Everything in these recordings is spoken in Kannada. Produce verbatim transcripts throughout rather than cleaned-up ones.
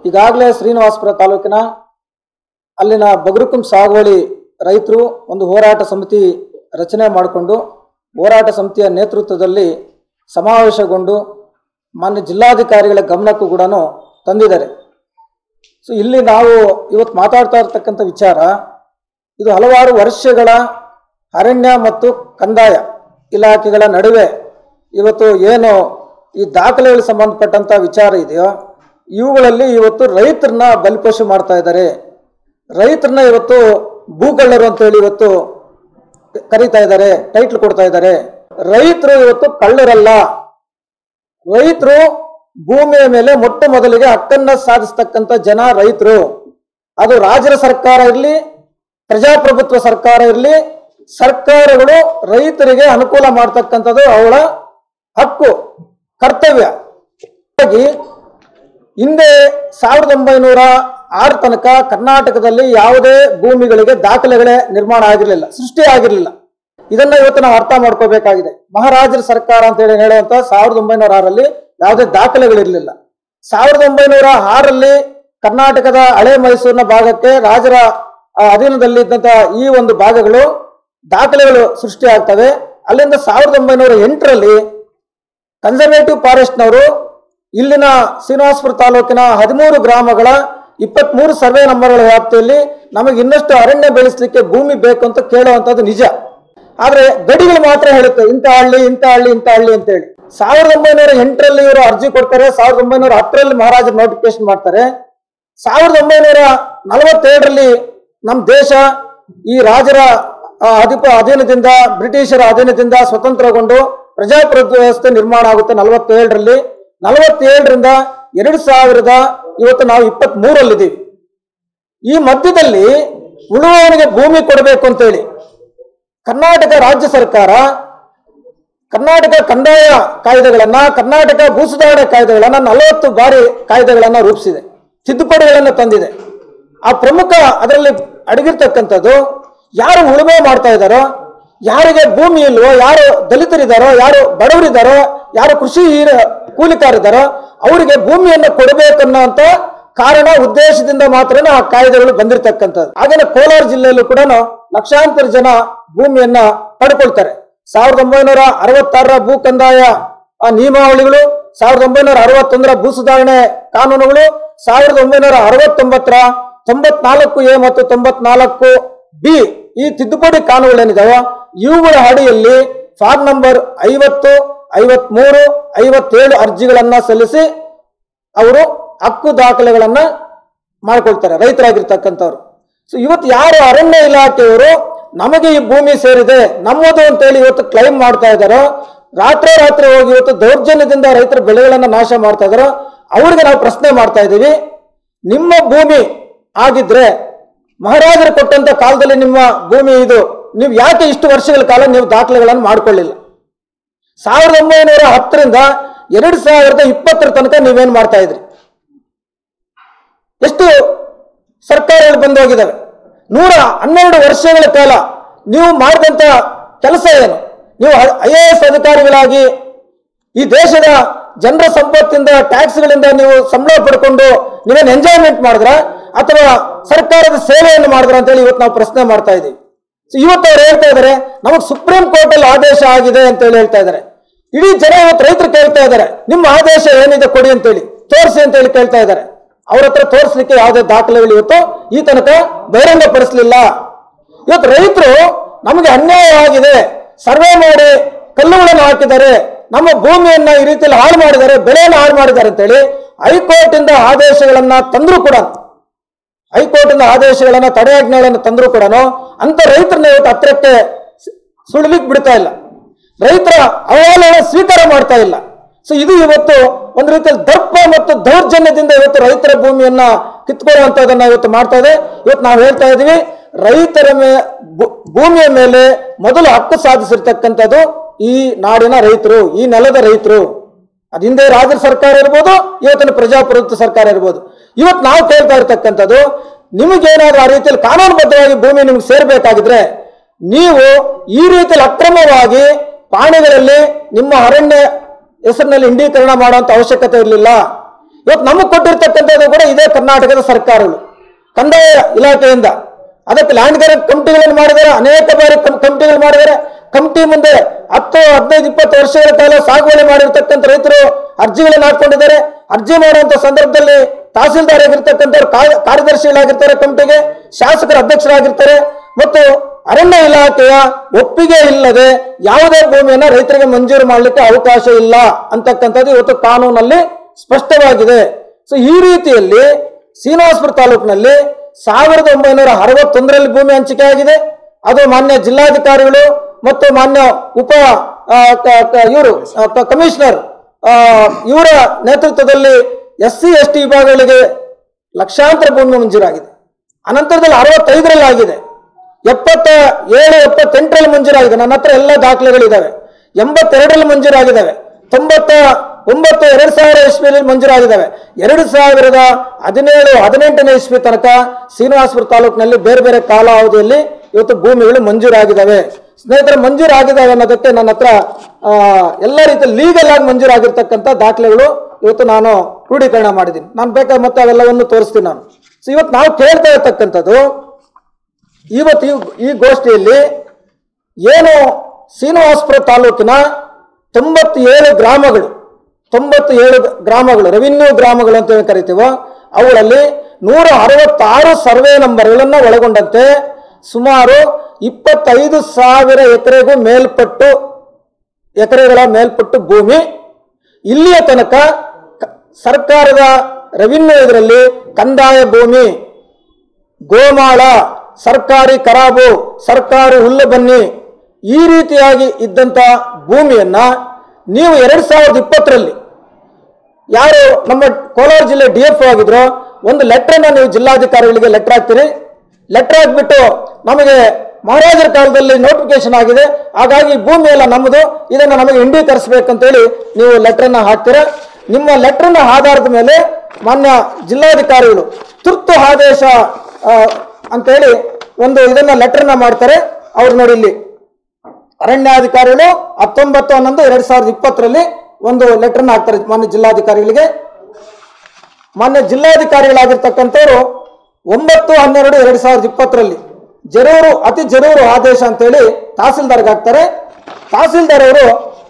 ಈಗಾಗಲೇ ಶ್ರೀನಿವಾಸಪುರ ತಾಲೂಕಿನ ಅಲ್ಲಿನ ಬಗರುಕುಂ ಸಾಗುವಳಿ ರೈತರು ಒಂದು ಹೋರಾಟ ಸಮಿತಿ ರಚನೆ ಮಾಡಿಕೊಂಡು ಹೋರಾಟ ಸಮಿತಿಯ ನೇತೃತ್ವದಲ್ಲಿ ಸಮಾವೇಶಗೊಂಡು ಮಾನ್ಯ ಜಿಲ್ಲಾಧಿಕಾರಿಗಳ ಗಮನಕ್ಕೂ ಕೂಡ ತಂದಿದ್ದಾರೆ. ಸೊ ಇಲ್ಲಿ ನಾವು ಇವತ್ತು ಮಾತಾಡ್ತಾ ಇರ್ತಕ್ಕಂಥ ವಿಚಾರ ಇದು ಹಲವಾರು ವರ್ಷಗಳ ಅರಣ್ಯ ಮತ್ತು ಕಂದಾಯ ಇಲಾಖೆಗಳ ನಡುವೆ ಇವತ್ತು ಏನು ಈ ದಾಖಲೆಗಳಿಗೆ ಸಂಬಂಧಪಟ್ಟಂಥ ವಿಚಾರ ಇದೆಯೋ ಇವುಗಳಲ್ಲಿ ಇವತ್ತು ರೈತರನ್ನ ಬಲಿಪಶು ಮಾಡ್ತಾ ಇದ್ದಾರೆ. ರೈತರನ್ನ ಇವತ್ತು ಭೂಗಳ್ಳರು ಅಂತೇಳಿ ಇವತ್ತು ಕರೀತಾ ಇದ್ದಾರೆ, ಟೈಟ್ಲ್ ಕೊಡ್ತಾ ಇದ್ದಾರೆ. ರೈತರು ಇವತ್ತು ಕಳ್ಳರಲ್ಲ. ರೈತರು ಭೂಮಿಯ ಮೇಲೆ ಮೊಟ್ಟ ಮೊದಲಿಗೆ ಹಕ್ಕನ್ನ ಸಾಧಿಸ್ತಕ್ಕಂಥ ಜನ ರೈತರು. ಅದು ರಾಜ್ಯ ಸರ್ಕಾರ ಇರಲಿ, ಪ್ರಜಾಪ್ರಭುತ್ವ ಸರ್ಕಾರ ಇರಲಿ, ಸರ್ಕಾರಗಳು ರೈತರಿಗೆ ಅನುಕೂಲ ಮಾಡ್ತಕ್ಕಂಥದ್ದು ಅವಳ ಹಕ್ಕು, ಕರ್ತವ್ಯ. ಹಾಗಾಗಿ ಹಿಂದೆ ಸಾವಿರದ ಒಂಬೈನೂರ ಆರು ತನಕ ಕರ್ನಾಟಕದಲ್ಲಿ ಯಾವುದೇ ಭೂಮಿಗಳಿಗೆ ದಾಖಲೆಗಳೇ ನಿರ್ಮಾಣ ಆಗಿರಲಿಲ್ಲ, ಸೃಷ್ಟಿ ಆಗಿರಲಿಲ್ಲ. ಇದನ್ನ ಇವತ್ತು ನಾವು ಅರ್ಥ ಮಾಡ್ಕೋಬೇಕಾಗಿದೆ. ಮಹಾರಾಜರ ಸರ್ಕಾರ ಅಂತ ಹೇಳಿ ಹೇಳುವಂತ ಸಾವಿರದ ಒಂಬೈನೂರ ಆರಲ್ಲಿ ಯಾವುದೇ ದಾಖಲೆಗಳಿರಲಿಲ್ಲ. ಸಾವಿರದ ಒಂಬೈನೂರ ಆರಲ್ಲಿ ಕರ್ನಾಟಕದ ಹಳೆ ಮೈಸೂರಿನ ಭಾಗಕ್ಕೆ ರಾಜರ ಅಧೀನದಲ್ಲಿದ್ದಂತ ಈ ಒಂದು ಭಾಗಗಳು ದಾಖಲೆಗಳು ಸೃಷ್ಟಿ ಆಗ್ತವೆ. ಅಲ್ಲಿಂದ ಸಾವಿರದ ಒಂಬೈನೂರ ಎಂಟರಲ್ಲಿ ಕನ್ಸರ್ವೇಟಿವ್ ಫಾರೆಸ್ಟ್ನವರು ಇಲ್ಲಿನ ಶ್ರೀನಿವಾಸಪುರ ತಾಲೂಕಿನ ಹದಿಮೂರು ಗ್ರಾಮಗಳ ಇಪ್ಪತ್ತ್ ಮೂರು ಸರ್ವೆ ನಂಬರ್ಗಳ ವ್ಯಾಪ್ತಿಯಲ್ಲಿ ನಮಗೆ ಇನ್ನಷ್ಟು ಅರಣ್ಯ ಬೆಳೆಸಲಿಕ್ಕೆ ಭೂಮಿ ಬೇಕು ಅಂತ ಕೇಳುವಂಥದ್ದು ನಿಜ. ಆದ್ರೆ ಗಡಿಗಳು ಮಾತ್ರ ಹೇಳುತ್ತೆ ಇಂಥ ಹಳ್ಳಿ ಇಂಥ ಹಳ್ಳಿ ಇಂಥ ಹಳ್ಳಿ ಅಂತ ಹೇಳಿ. ಸಾವಿರದ ಒಂಬೈನೂರ ಎಂಟರಲ್ಲಿ ಇವರು ಅರ್ಜಿ ಕೊಡ್ತಾರೆ. ಸಾವಿರದ ಒಂಬೈನೂರ ಹತ್ತರಲ್ಲಿ ಮಹಾರಾಜರು ನೋಟಿಫಿಕೇಶನ್ ಮಾಡ್ತಾರೆ. ಸಾವಿರದ ಒಂಬೈನೂರ ನಲವತ್ತೇಳರಲ್ಲಿ ನಮ್ಮ ದೇಶ ಈ ರಾಜರ ಅಧಿಪ ಅಧೀನದಿಂದ ಬ್ರಿಟಿಷರ ಅಧೀನದಿಂದ ಸ್ವತಂತ್ರಗೊಂಡು ಪ್ರಜಾಪ್ರಭುತ್ವ ವ್ಯವಸ್ಥೆ ನಿರ್ಮಾಣ ಆಗುತ್ತೆ. ನಲವತ್ತೇಳರಲ್ಲಿ ನಲವತ್ತೇಳರಿಂದ ಎರಡು ಸಾವಿರದ ಇವತ್ತು ನಾವು ಇಪ್ಪತ್ತ್ ಮೂರಲ್ಲಿದ್ದೀವಿ. ಈ ಮಧ್ಯದಲ್ಲಿ ಉಳುವವನಿಗೆ ಭೂಮಿ ಕೊಡಬೇಕು ಅಂತೇಳಿ ಕರ್ನಾಟಕ ರಾಜ್ಯ ಸರ್ಕಾರ ಕರ್ನಾಟಕ ಕಂದಾಯ ಕಾಯ್ದೆಗಳನ್ನ, ಕರ್ನಾಟಕ ಭೂ ಸುಧಾರಣೆ ಕಾಯ್ದೆಗಳನ್ನ ನಲವತ್ತು ಬಾರಿ ಕಾಯ್ದೆಗಳನ್ನ ರೂಪಿಸಿದೆ, ತಿದ್ದುಪಡಿಗಳನ್ನು ತಂದಿದೆ. ಆ ಪ್ರಮುಖ ಅದರಲ್ಲಿ ಅಡಗಿರ್ತಕ್ಕಂಥದ್ದು ಯಾರು ಉಳುಮೆ ಮಾಡ್ತಾ ಇದ್ದಾರೋ, ಯಾರಿಗೆ ಭೂಮಿ ಇಲ್ವೋ, ಯಾರು ದಲಿತರಿದ್ದಾರೋ, ಯಾರು ಬಡವರಿದ್ದಾರೋ, ಯಾರು ಕೃಷಿ ಕೂಲಿಕಾರಿದ್ದಾರೋ ಅವರಿಗೆ ಭೂಮಿಯನ್ನು ಕೊಡಬೇಕನ್ನೋಂಥ ಕಾರಣ ಉದ್ದೇಶದಿಂದ ಮಾತ್ರ ಆ ಕಾಯ್ದೆಗಳು ಬಂದಿರತಕ್ಕಂಥದ್ದು. ಹಾಗೇನೆ ಕೋಲಾರ ಜಿಲ್ಲೆಯಲ್ಲೂ ಕೂಡ ಲಕ್ಷಾಂತರ ಜನ ಭೂಮಿಯನ್ನ ಪಡ್ಕೊಳ್ತಾರೆ. ಸಾವಿರದ ಒಂಬೈನೂರ ಅರವತ್ತಾರರ ಭೂ ಕಂದಾಯ ನಿಯಮಾವಳಿಗಳು, ಸಾವಿರದ ಒಂಬೈನೂರ ಅರವತ್ತೊಂದರ ಭೂ ಸುಧಾರಣೆ ಕಾನೂನುಗಳು, ಸಾವಿರದ ಒಂಬೈನೂರ ಅರವತ್ತೊಂಬತ್ತರ ತೊಂಬತ್ನಾಲ್ಕು ಎ ಮತ್ತು ತೊಂಬತ್ನಾಲ್ಕು ಬಿ ಈ ತಿದ್ದುಪಡಿ ಕಾನೂನುಗಳೇನಿದಾವೋ ಇವುಗಳ ಅಡಿಯಲ್ಲಿ ಫಾರ್ಮ್ ನಂಬರ್ ಐವತ್ತು, ಐವತ್ ಮೂರು, ಐವತ್ತೇಳು ಅರ್ಜಿಗಳನ್ನ ಸಲ್ಲಿಸಿ ಅವರು ಹಕ್ಕು ದಾಖಲೆಗಳನ್ನ ಮಾಡ್ಕೊಳ್ತಾರೆ ರೈತರಾಗಿರ್ತಕ್ಕಂಥವ್ರು. ಸೊ ಇವತ್ತು ಯಾರು ಅರಣ್ಯ ಇಲಾಖೆಯವರು ನಮಗೆ ಈ ಭೂಮಿ ಸೇರಿದೆ ನಮ್ಮದು ಅಂತೇಳಿ ಇವತ್ತು ಕ್ಲೈಮ್ ಮಾಡ್ತಾ ಇದ್ದಾರೋ, ರಾತ್ರಿ ರಾತ್ರಿ ಹೋಗಿ ಇವತ್ತು ದೌರ್ಜನ್ಯದಿಂದ ರೈತರ ಬೆಳೆಗಳನ್ನ ನಾಶ ಮಾಡ್ತಾ ಇದ್ದಾರೋ ಅವ್ರಿಗೆ ನಾವು ಪ್ರಶ್ನೆ ಮಾಡ್ತಾ ಇದ್ದೀವಿ. ನಿಮ್ಮ ಭೂಮಿ ಆಗಿದ್ರೆ ಮಹಾರಾಜರು ಕೊಟ್ಟಂತ ಕಾಲದಲ್ಲಿ ನಿಮ್ಮ ಭೂಮಿ ಇದು, ನೀವು ಯಾಕೆ ಇಷ್ಟು ವರ್ಷಗಳ ಕಾಲ ನೀವು ದಾಖಲೆಗಳನ್ನು ಮಾಡ್ಕೊಳ್ಳಿಲ್ಲ? ಸಾವಿರದ ಒಂಬೈನೂರ ಹತ್ತರಿಂದ ಎರಡ್ ಸಾವಿರದ ಇಪ್ಪತ್ತರ ತನಕ ನೀವೇನ್ ಮಾಡ್ತಾ ಇದ್ರಿ? ಎಷ್ಟು ಸರ್ಕಾರಗಳು ಬಂದು ಹೋಗಿದ್ದಾವೆ? ನೂರ ಹನ್ನೆರಡು ವರ್ಷಗಳ ಕಾಲ ನೀವು ಮಾಡಿದಂತ ಕೆಲಸ ಏನು? ನೀವು ಐ ಎ ಎಸ್ ಅಧಿಕಾರಿಗಳಾಗಿ ಈ ದೇಶದ ಜನರ ಸಂಪತ್ತಿಂದ ಟ್ಯಾಕ್ಸ್ಗಳಿಂದ ನೀವು ಸಂಬಳ ಪಡ್ಕೊಂಡು ನೀವೇನು ಎಂಜಾಯ್ಮೆಂಟ್ ಮಾಡಿದ್ರ ಅಥವಾ ಸರ್ಕಾರದ ಸೇವೆಯನ್ನು ಮಾಡಿದ್ರ ಅಂತೇಳಿ ಇವತ್ತು ನಾವು ಪ್ರಶ್ನೆ ಮಾಡ್ತಾ ಇದ್ದೀವಿ. ಇವತ್ತು ಅವ್ರು ಹೇಳ್ತಾ ಇದ್ದಾರೆ ನಮಗೆ ಸುಪ್ರೀಂ ಕೋರ್ಟ್ ಅಲ್ಲಿ ಆದೇಶ ಆಗಿದೆ ಅಂತ ಹೇಳಿ ಹೇಳ್ತಾ ಇದ್ದಾರೆ. ಇಡೀ ಜನ ಇವತ್ತು ರೈತರು ಕೇಳ್ತಾ ಇದ್ದಾರೆ ನಿಮ್ಮ ಆದೇಶ ಏನಿದೆ ಕೊಡಿ ಅಂತೇಳಿ, ತೋರಿಸಿ ಅಂತ ಹೇಳಿ ಕೇಳ್ತಾ ಇದ್ದಾರೆ. ಅವ್ರ ಹತ್ರ ತೋರಿಸ್ಲಿಕ್ಕೆ ಯಾವುದೇ ದಾಖಲೆಗಳು ಇವತ್ತು ಈ ತನಕ ಬಹಿರಂಗ ಪಡಿಸಲಿಲ್ಲ. ಇವತ್ತು ರೈತರು ನಮಗೆ ಅನ್ಯಾಯ ಆಗಿದೆ, ಸರ್ವೆ ಮಾಡಿ ಕಲ್ಲುಗಳನ್ನು ಹಾಕಿದ್ದಾರೆ, ನಮ್ಮ ಭೂಮಿಯನ್ನ ಈ ರೀತಿಯಲ್ಲಿ ಹಾಳು ಮಾಡಿದ್ದಾರೆ, ಬೆಳೆಯನ್ನು ಹಾಳು ಮಾಡಿದ್ದಾರೆ ಅಂತೇಳಿ ಹೈಕೋರ್ಟ್ ಇಂದ ಆದೇಶಗಳನ್ನ ತಂದ್ರು ಕೂಡ ಹೈಕೋರ್ಟ್ ಇಂದ ಆದೇಶಗಳನ್ನ ತಡೆಯಾಜ್ಞೆಗಳನ್ನು ತಂದ್ರು ಕೂಡ ಅಂತ ರೈತರನ್ನ ಇವತ್ತು ಹತ್ರಕ್ಕೆ ಸುಳಿಲಿಕ್ಕೆ ಬಿಡ್ತಾ ಇಲ್ಲ, ರೈತರ ಅಹವಾಲುಗಳನ್ನ ಸ್ವೀಕಾರ ಮಾಡ್ತಾ ಇಲ್ಲ. ಸೊ ಇದು ಇವತ್ತು ಒಂದು ರೀತಿಯಲ್ಲಿ ದರ್ಪ ಮತ್ತು ದೌರ್ಜನ್ಯದಿಂದ ಇವತ್ತು ರೈತರ ಭೂಮಿಯನ್ನ ಕಿತ್ಕೊಳ್ಳುವಂತದನ್ನ ಇವತ್ತು ಮಾಡ್ತಾ ಇದೆ. ಇವತ್ತು ನಾವು ಹೇಳ್ತಾ ಇದೀವಿ ರೈತರ ಮೇ ಭೂಮಿಯ ಮೇಲೆ ಮೊದಲು ಹಕ್ಕು ಸಾಧಿಸಿರ್ತಕ್ಕಂಥದ್ದು ಈ ನಾಡಿನ ರೈತರು, ಈ ನೆಲದ ರೈತರು. ಅದು ಹಿಂದೆ ರಾಜ್ಯ ಸರ್ಕಾರ ಇರ್ಬೋದು, ಇವತ್ತಿನ ಪ್ರಜಾಪ್ರಭುತ್ವ ಸರ್ಕಾರ ಇರ್ಬೋದು. ಇವತ್ತು ನಾವು ಕೇಳ್ತಾ ಇರ್ತಕ್ಕಂಥದ್ದು ನಿಮಗೇನಾದ್ರೂ ಆ ರೀತಿಯಲ್ಲಿ ಕಾನೂನುಬದ್ಧವಾಗಿ ಭೂಮಿ ನಿಮ್ಗೆ ಸೇರ್ಬೇಕಾಗಿದ್ರೆ ನೀವು ಈ ರೀತಿಯಲ್ಲಿ ಅಕ್ರಮವಾಗಿ ಪಾಣಿಗಳಲ್ಲಿ ನಿಮ್ಮ ಅರಣ್ಯ ಹೆಸರಿನಲ್ಲಿ ಇಂಡೀಕರಣ ಮಾಡುವಂತ ಅವಶ್ಯಕತೆ ಇರಲಿಲ್ಲ. ಇವತ್ತು ನಮಗೆ ಕೊಟ್ಟಿರ್ತಕ್ಕಂಥದ್ದು ಕೂಡ ಇದೇ ಕರ್ನಾಟಕದ ಸರ್ಕಾರಗಳು ಕಂದಾಯ ಇಲಾಖೆಯಿಂದ. ಅದಕ್ಕೆ ಲ್ಯಾಂಡ್ ಗ್ರಾಂಟ್ ಕಮಿಟಿಗಳನ್ನು ಮಾಡಿದ್ದಾರೆ, ಅನೇಕ ಬಾರಿ ಕಮಿಟಿಗಳು ಮಾಡಿದ್ದಾರೆ. ಕಮಿಟಿ ಮುಂದೆ ಹತ್ತು ಹದಿನೈದು ಇಪ್ಪತ್ತು ವರ್ಷಗಳ ಕಾಲ ಸಾಗುವಳಿ ಮಾಡಿರ್ತಕ್ಕಂಥ ರೈತರು ಅರ್ಜಿಗಳನ್ನು ಹಾಕೊಂಡಿದ್ದಾರೆ. ಅರ್ಜಿ ಮಾಡುವಂತ ಸಂದರ್ಭದಲ್ಲಿ ತಹಸೀಲ್ದಾರ್ ಆಗಿರ್ತಕ್ಕಂಥವ್ರು ಕಾರ್ಯದರ್ಶಿಗಳಾಗಿರ್ತಾರೆ, ಕಮಿಟಿಗೆ ಶಾಸಕರ ಅಧ್ಯಕ್ಷರಾಗಿರ್ತಾರೆ. ಮತ್ತು ಅರಣ್ಯ ಇಲಾಖೆಯ ಒಪ್ಪಿಗೆ ಇಲ್ಲದೆ ಯಾವುದೇ ಭೂಮಿಯನ್ನ ರೈತರಿಗೆ ಮಂಜೂರು ಮಾಡಲಿಕ್ಕೆ ಅವಕಾಶ ಇಲ್ಲ ಅಂತಕ್ಕಂಥದ್ದು ಇವತ್ತು ಕಾನೂನಲ್ಲಿ ಸ್ಪಷ್ಟವಾಗಿದೆ. ಸೊ ಈ ರೀತಿಯಲ್ಲಿ ಶ್ರೀನಿವಾಸಪುರ ತಾಲೂಕಿನಲ್ಲಿ ಸಾವಿರದ ಒಂಬೈನೂರ ಅರವತ್ತೊಂದರಲ್ಲಿ ಭೂಮಿ ಹಂಚಿಕೆ ಆಗಿದೆ. ಅದು ಮಾನ್ಯ ಜಿಲ್ಲಾಧಿಕಾರಿಗಳು ಮತ್ತು ಮಾನ್ಯ ಉಪ ಇವರು ಕಮಿಷನರ್ ಇವರ ನೇತೃತ್ವದಲ್ಲಿ ಎಸ್ ಸಿ ಎಸ್ ಟಿ ವಿಭಾಗಗಳಿಗೆ ಲಕ್ಷಾಂತರ ಭೂಮಿ ಮಂಜೂರಾಗಿದೆ. ಅನಂತರದಲ್ಲಿ ಅರವತ್ತೈದರಲ್ಲಿ ಆಗಿದೆ, ಎಪ್ಪತ್ತ ಏಳು ಎಪ್ಪತ್ತೆಂಟರಲ್ಲಿ ಮಂಜೂರಾಗಿದೆ. ನನ್ನ ಹತ್ರ ಎಲ್ಲ ದಾಖಲೆಗಳಿದ್ದಾವೆ. ಎಂಬತ್ತೆರಡರಲ್ಲಿ ಮಂಜೂರಾಗಿದ್ದಾವೆ. ತೊಂಬತ್ತ ಒಂಬತ್ತು ಎರಡ್ ಸಾವಿರ ಇಸ್ವಿಯಲ್ಲಿ ಮಂಜೂರಾಗಿದ್ದಾವೆ. ಎರಡು ಸಾವಿರದ ಹದಿನೇಳು ಹದಿನೆಂಟನೇ ಇಸ್ವಿ ತನಕ ಶ್ರೀನಿವಾಸಪುರ ತಾಲೂಕಿನಲ್ಲಿ ಬೇರೆ ಬೇರೆ ಕಾಲಾವಧಿಯಲ್ಲಿ ಇವತ್ತು ಭೂಮಿಗಳು ಮಂಜೂರಾಗಿದ್ದಾವೆ. ಸ್ನೇಹಿತರೆ, ಮಂಜೂರಾಗಿದ್ದಾವೆ ಅನ್ನೋದಕ್ಕೆ ನನ್ನ ಹತ್ರ ಎಲ್ಲ ರೀತಿಯ ಲೀಗಲ್ ಆಗಿ ಮಂಜೂರಾಗಿರ್ತಕ್ಕಂಥ ದಾಖಲೆಗಳು ಇವತ್ತು ನಾನು ಕ್ರೋಢೀಕರಣ ಮಾಡಿದ್ದೀನಿ. ನಾನು ಬೇಕಾದ್ರೆ ಮತ್ತೆ ಅವೆಲ್ಲವನ್ನು ತೋರಿಸ್ತೀನಿ ನಾನು. ಸೊ ಇವತ್ತು ನಾವು ಕೇಳ್ತಾ ಇರ್ತಕ್ಕಂಥದ್ದು, ಇವತ್ತು ಈ ಗೋಷ್ಠಿಯಲ್ಲಿ ಏನು ಶ್ರೀನಿವಾಸಪುರ ತಾಲೂಕಿನ ತೊಂಬತ್ತೇಳು ಗ್ರಾಮಗಳು ತೊಂಬತ್ತು ಏಳು ಗ್ರಾಮಗಳು ರೆವಿನ್ಯೂ ಗ್ರಾಮಗಳು ಅಂತ ಹೇಳಿ ಕರಿತೀವೋ, ಅವುಗಳಲ್ಲಿ ನೂರ ಅರವತ್ತಾರು ಸರ್ವೆ ನಂಬರ್ಗಳನ್ನು ಒಳಗೊಂಡಂತೆ ಸುಮಾರು ಇಪ್ಪತ್ತೈದು ಸಾವಿರ ಎಕರೆಗೂ ಮೇಲ್ಪಟ್ಟು ಎಕರೆಗಳ ಮೇಲ್ಪಟ್ಟು ಭೂಮಿ ಇಲ್ಲಿಯ ತನಕ ಸರ್ಕಾರದ ರೆವಿನ್ಯೂ ಇದರಲ್ಲಿ ಕಂದಾಯ ಭೂಮಿ, ಗೋಮಾಳ, ಸರ್ಕಾರಿ ಖರಾಬು, ಸರ್ಕಾರಿ ಹುಲ್ಲು ಬನ್ನಿ ಈ ರೀತಿಯಾಗಿ ಇದ್ದಂಥ ಭೂಮಿಯನ್ನ ನೀವು ಎರಡ್ ಸಾವಿರದ ಇಪ್ಪತ್ತರಲ್ಲಿ ಯಾರು ನಮ್ಮ ಕೋಲಾರ ಜಿಲ್ಲೆ ಡಿ ಎಫ್ ಆಗಿದ್ರು ಒಂದು ಲೆಟರ್ನ ನೀವು ಜಿಲ್ಲಾಧಿಕಾರಿಗಳಿಗೆ ಲೆಟರ್ ಹಾಕ್ತೀರಿ. ಲೆಟರ್ ಹಾಕ್ಬಿಟ್ಟು ನಮಗೆ ಮಹಾರಾಜರ ಕಾಲದಲ್ಲಿ ನೋಟಿಫಿಕೇಶನ್ ಆಗಿದೆ, ಹಾಗಾಗಿ ಭೂಮಿ ಎಲ್ಲ ನಮ್ಮದು, ಇದನ್ನು ನಮಗೆ ಇಂಡೀಕರಿಸಬೇಕಂತೇಳಿ ನೀವು ಲೆಟರ್ನ ಹಾಕ್ತೀರಾ. ನಿಮ್ಮ ಲೆಟರ್ನ ಆಧಾರದ ಮೇಲೆ ಮಾನ್ಯ ಜಿಲ್ಲಾಧಿಕಾರಿಗಳು ತುರ್ತು ಆದೇಶ ಅಂತೇಳಿ ಒಂದು ಇದನ್ನ ಲೆಟರ್ನ ಮಾಡ್ತಾರೆ. ಅವ್ರು ನೋಡಿ ಇಲ್ಲಿ ಅರಣ್ಯಾಧಿಕಾರಿಗಳು ಹತ್ತೊಂಬತ್ತು ಹನ್ನೊಂದು ಎರಡ್ ಸಾವಿರದ ಇಪ್ಪತ್ತರಲ್ಲಿ ಒಂದು ಲೆಟರ್ನ ಹಾಕ್ತಾರೆ ಮಾನ್ಯ ಜಿಲ್ಲಾಧಿಕಾರಿಗಳಿಗೆ. ಮಾನ್ಯ ಜಿಲ್ಲಾಧಿಕಾರಿಗಳಾಗಿರ್ತಕ್ಕಂಥವ್ರು ಒಂಬತ್ತು ಹನ್ನೆರಡು ಎರಡ್ ಸಾವಿರದ ಇಪ್ಪತ್ತರಲ್ಲಿ ಜರೂರು ಅತಿ ಜರೂರು ಆದೇಶ ಅಂತೇಳಿ ತಹಸೀಲ್ದಾರ್ಗೆ ಹಾಕ್ತಾರೆ. ತಹಸೀಲ್ದಾರ್ ಅವರು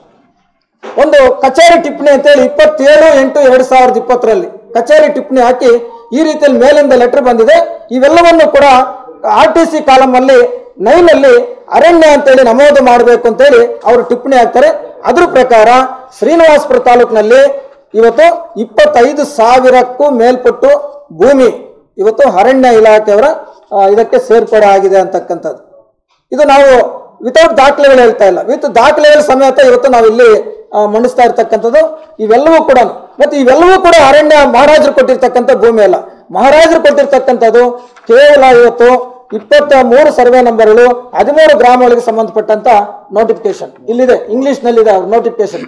ಒಂದು ಕಚೇರಿ ಟಿಪ್ಪಣಿ ಅಂತೇಳಿ ಇಪ್ಪತ್ತೇಳು ಎಂಟು ಎರಡ್ ಸಾವಿರದ ಇಪ್ಪತ್ತರಲ್ಲಿ ಕಚೇರಿ ಟಿಪ್ಪಣಿ ಹಾಕಿ ಈ ರೀತಿಯಲ್ಲಿ ಮೇಲಿಂದ ಲೆಟರ್ ಬಂದಿದೆ. ಇವೆಲ್ಲವನ್ನು ಕೂಡ ಆರ್ ಟಿ ಸಿ ಕಾಲಮ್ ಅಲ್ಲಿ ನೈನ್ ಅಲ್ಲಿ ಅರಣ್ಯ ಅಂತೇಳಿ ನಮೂದು ಮಾಡಬೇಕು ಅಂತೇಳಿ ಅವರು ಟಿಪ್ಪಣಿ ಹಾಕ್ತಾರೆ. ಅದ್ರ ಪ್ರಕಾರ ಶ್ರೀನಿವಾಸಪುರ ತಾಲೂಕಿನಲ್ಲಿ ಇವತ್ತು ಇಪ್ಪತ್ತೈದು ಸಾವಿರಕ್ಕೂ ಮೇಲ್ಪಟ್ಟು ಭೂಮಿ ಇವತ್ತು ಅರಣ್ಯ ಇಲಾಖೆಯವರ ಇದಕ್ಕೆ ಸೇರ್ಪಡೆ ಆಗಿದೆ ಅಂತಕ್ಕಂಥದ್ದು. ಇದು ನಾವು ವಿತೌಟ್ ದಾಖಲೆಗಳು ಹೇಳ್ತಾ ಇಲ್ಲ, ವಿತ್ ದಾಖಲೆಗಳ ಸಮೇತ ಇವತ್ತು ನಾವು ಇಲ್ಲಿ ಮಂಡಿಸ್ತಾ ಇರ್ತಕ್ಕಂಥದ್ದು. ಇವೆಲ್ಲವೂ ಕೂಡ ಮತ್ತೆ ಇವೆಲ್ಲವೂ ಕೂಡ ಅರಣ್ಯ ಮಹಾರಾಜರು ಕೊಟ್ಟಿರ್ತಕ್ಕಂಥ ಭೂಮಿ ಅಲ್ಲ. ಮಹಾರಾಜರು ಕೊಟ್ಟಿರ್ತಕ್ಕಂಥದ್ದು ಕೇವಲ ಇವತ್ತು ಇಪ್ಪತ್ತ ಮೂರು ಸರ್ವೆ ನಂಬರ್ಗಳು ಹದಿಮೂರು ಗ್ರಾಮಗಳಿಗೆ ಸಂಬಂಧಪಟ್ಟಂತ ನೋಟಿಫಿಕೇಶನ್ ಇಲ್ಲಿದೆ, ಇಂಗ್ಲಿಷ್ ನಲ್ಲಿದೆ ಅವ್ರ ನೋಟಿಫಿಕೇಶನ್.